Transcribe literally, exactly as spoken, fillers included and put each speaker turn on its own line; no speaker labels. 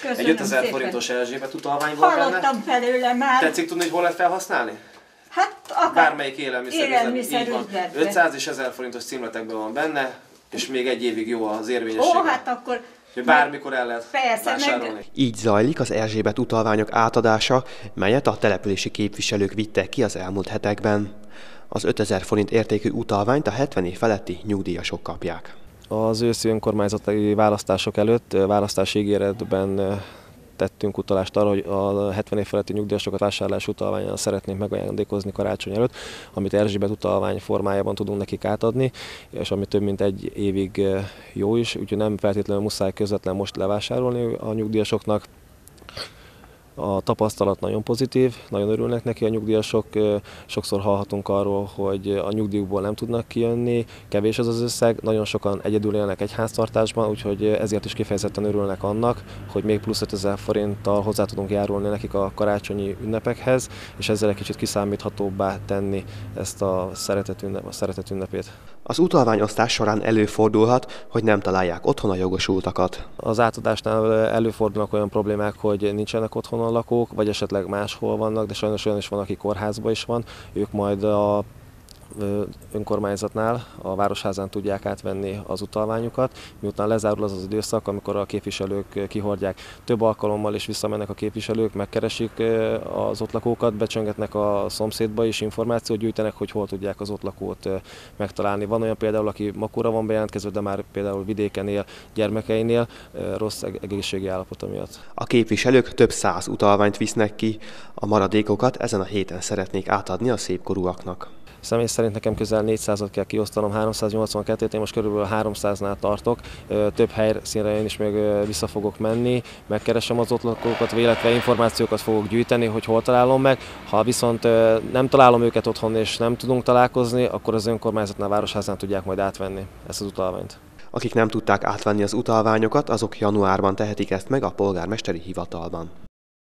Egy ötezer forintos Erzsébet utalvány volt benne.
Hallottam felőle már.
Tetszik tudni, hogy hol lehet felhasználni?
Hát akár
Bármelyik élelmiszer,
élelmiszer
ötszáz és ezer forintos címletekben van benne, és még egy évig jó az érvényessége.
Ó, hát akkor...
Hogy bármikor el lehet
Persze,
vásárolni.
meg...
Így zajlik az Erzsébet utalványok átadása, melyet a települési képviselők vittek ki az elmúlt hetekben. Az ötezer forint értékű utalványt a hetven év feletti nyugdíjasok kapják.
Az őszi önkormányzati választások előtt választási ígéretben tettünk utalást arra, hogy a hetven év feletti nyugdíjasokat vásárlás utalványon szeretnénk megajándékozni karácsony előtt, amit Erzsébet utalvány formájában tudunk nekik átadni, és ami több mint egy évig jó is, úgyhogy nem feltétlenül muszáj közvetlen most levásárolni a nyugdíjasoknak. A tapasztalat nagyon pozitív, nagyon örülnek neki a nyugdíjasok, sokszor hallhatunk arról, hogy a nyugdíjukból nem tudnak kijönni, kevés az az összeg, nagyon sokan egyedül élnek egy háztartásban, úgyhogy ezért is kifejezetten örülnek annak, hogy még plusz ötezer forinttal hozzá tudunk járulni nekik a karácsonyi ünnepekhez, és ezzel egy kicsit kiszámíthatóbbá tenni ezt a szeretet, ünnep, a szeretet ünnepét.
Az utalványosztás során előfordulhat, hogy nem találják otthon a jogosultakat.
Az átadásnál előfordulnak olyan problémák, hogy nincsenek otthon a lakók, vagy esetleg máshol vannak, de sajnos olyan is van, aki kórházban is van. Ők majd a önkormányzatnál, a Városházán tudják átvenni az utalványukat, miután lezárul az az időszak, amikor a képviselők kihordják. Több alkalommal is visszamennek a képviselők, megkeresik az ott lakókat, becsöngetnek a szomszédba is, információt gyűjtenek, hogy hol tudják az ott lakót megtalálni. Van olyan például, aki Makóra van bejelentkező, de már például vidéken él, gyermekeinél rossz egészségi állapota miatt.
A képviselők több száz utalványt visznek ki, a maradékokat ezen a héten szeretnék átadni a szépkorúaknak.
Személy szerint nekem közel négyszázat kell kiosztanom, háromszáznyolcvankettőt, én most körülbelül háromszáznál tartok. Több helyszínre én is még vissza fogok menni, megkeresem az ott lakókat, illetve információkat fogok gyűjteni, hogy hol találom meg. Ha viszont nem találom őket otthon és nem tudunk találkozni, akkor az önkormányzatnál, Városházán tudják majd átvenni ezt az utalványt.
Akik nem tudták átvenni az utalványokat, azok januárban tehetik ezt meg a polgármesteri hivatalban.